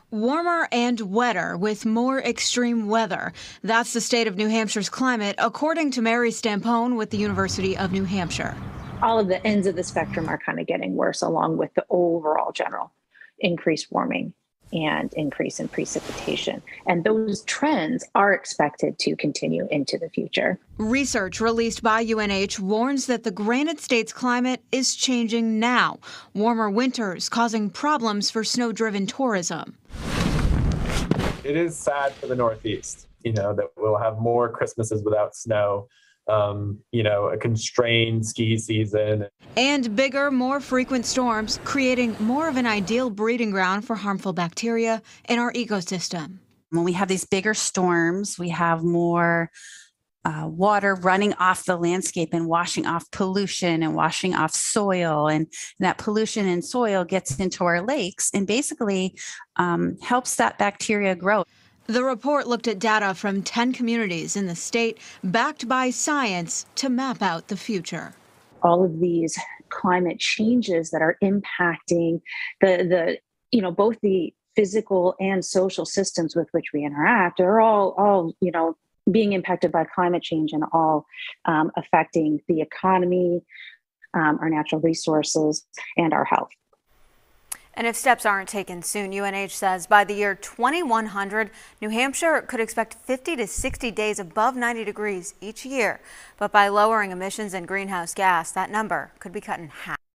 Warmer and wetter with more extreme weather. That's the state of New Hampshire's climate, according to Mary Stampone with the University of New Hampshire. All of the ends of the spectrum are kind of getting worse, along with the overall general increased warming and increase in precipitation. And those trends are expected to continue into the future. Research released by UNH warns that the Granite State's climate is changing now. Warmer winters causing problems for snow-driven tourism. It is sad for the Northeast, that we'll have more Christmases without snow, a constrained ski season. And bigger, more frequent storms, creating more of an ideal breeding ground for harmful bacteria in our ecosystem. When we have these bigger storms, we have more water running off the landscape and washing off pollution and washing off soil. And that pollution and soil gets into our lakes and basically helps that bacteria grow. The report looked at data from 10 communities in the state, backed by science to map out the future. All of these climate changes that are impacting both the physical and social systems with which we interact are all being impacted by climate change and all affecting the economy, our natural resources, and our health. And if steps aren't taken soon, UNH says by the year 2100, New Hampshire could expect 50 to 60 days above 90 degrees each year. But by lowering emissions and greenhouse gas, that number could be cut in half.